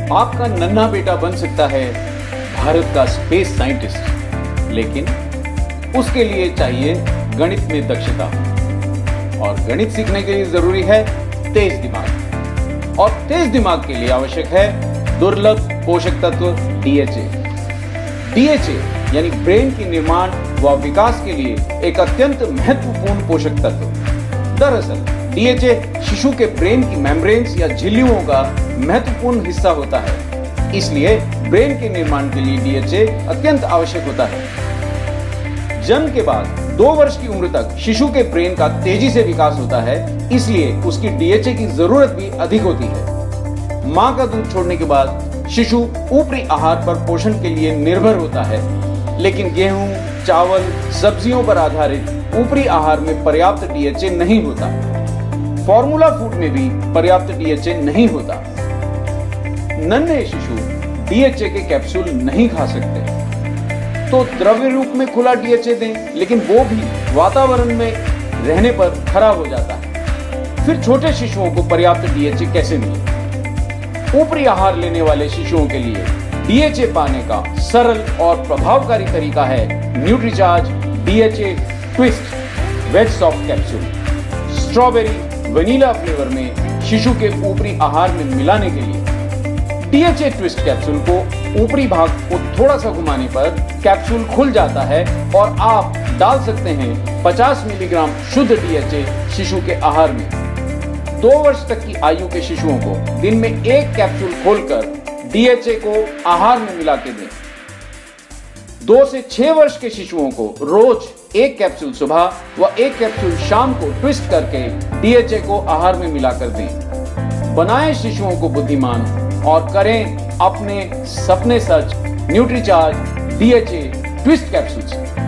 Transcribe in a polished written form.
आपका नन्हा बेटा बन सकता है भारत का स्पेस साइंटिस्ट, लेकिन उसके लिए चाहिए गणित में दक्षता, और गणित सीखने के लिए जरूरी है तेज दिमाग, और तेज दिमाग के लिए आवश्यक है दुर्लभ पोषक तत्व डीएचए। डीएचए यानी ब्रेन के निर्माण व विकास के लिए एक अत्यंत महत्वपूर्ण पोषक तत्व। दरअसल डीएचए शिशु के ब्रेन की मेम्ब्रेन्स या झिल्लियों का महत्वपूर्ण हिस्सा होता है, इसलिए ब्रेन के निर्माण के लिए डीएचए अत्यंत आवश्यक होता है। जन्म के बाद 2 वर्ष की उम्र तक शिशु के ब्रेन का तेजी से विकास होता है, इसलिए उसकी डीएचए की जरूरत भी अधिक होती है। मां का दूध छोड़ने के बाद शिशु ऊपरी आहार पर पोषण के लिए निर्भर होता है, लेकिन गेहूं, चावल, सब्जियों पर आधारित ऊपरी आहार में पर्याप्त डीएचए नहीं होता। फॉर्मूला फूड में भी पर्याप्त डीएचए नहीं होता। नन्हे शिशु डीएचए के कैप्सूल नहीं खा सकते, तो द्रव्य रूप में खुला डीएचए दें, लेकिन वो भी वातावरण में रहने पर खराब हो जाता है। फिर छोटे शिशुओं को पर्याप्त डीएचए कैसे मिले? ऊपरी आहार लेने वाले शिशुओं के लिए डीएचए पाने का सरल और प्रभावकारी तरीका है Nutricharge DHA twist veg soft capsule. Strawberry vanilla flavour में शिशु के ऊपरी आहार में मिलाने के लिए डीएचए ट्विस्ट कैप्सूल को ऊपरी भाग को थोड़ा सा घुमाने पर कैप्सूल खुल जाता है और आप डाल सकते हैं 50 मिलीग्राम शुद्ध डीएचए शिशु के आहार में। 2 वर्ष तक की आयु के शिशुओं को दिन में 1 कैप्सूल खोलकर डीएचए को आहार में मिला के दें। 2 से 6 वर्ष के शिशुओं को रोज 1 कैप्सूल सुबह व 1 कैप्सूल शाम को ट्विस्ट करके डीएचए को आहार में मिलाकर दें। बनाएं शिशुओं को बुद्धिमान और करें अपने सपने सच न्यूट्रीचार्ज डीएचए ट्विस्ट कैप्सूल से।